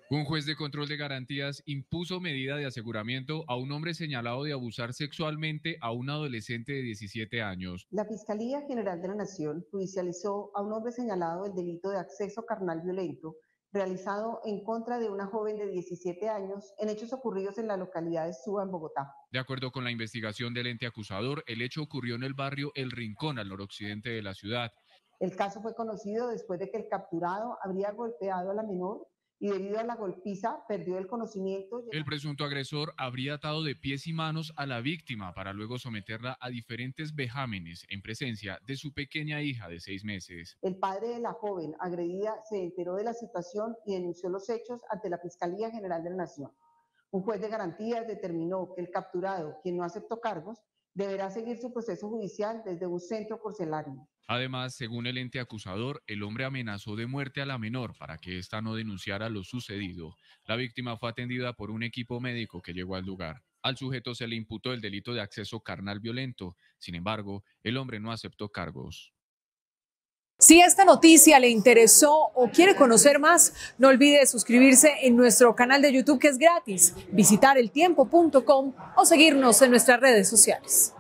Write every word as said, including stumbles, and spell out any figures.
Un juez de control de garantías impuso medida de aseguramiento a un hombre señalado de abusar sexualmente a un adolescente de diecisiete años. La Fiscalía General de la Nación judicializó a un hombre señalado del delito de acceso carnal violento realizado en contra de una joven de diecisiete años en hechos ocurridos en la localidad de Suba, en Bogotá. De acuerdo con la investigación del ente acusador, el hecho ocurrió en el barrio El Rincón, al noroccidente de la ciudad. El caso fue conocido después de que el capturado habría golpeado a la menor y debido a la golpiza perdió el conocimiento. El presunto agresor habría atado de pies y manos a la víctima para luego someterla a diferentes vejámenes en presencia de su pequeña hija de seis meses. El padre de la joven agredida se enteró de la situación y denunció los hechos ante la Fiscalía General de la Nación. Un juez de garantías determinó que el capturado, quien no aceptó cargos, deberá seguir su proceso judicial desde un centro carcelario. Además, según el ente acusador, el hombre amenazó de muerte a la menor para que ésta no denunciara lo sucedido. La víctima fue atendida por un equipo médico que llegó al lugar. Al sujeto se le imputó el delito de acceso carnal violento. Sin embargo, el hombre no aceptó cargos. Si esta noticia le interesó o quiere conocer más, no olvide suscribirse en nuestro canal de YouTube, que es gratis, visitar el tiempo punto com o seguirnos en nuestras redes sociales.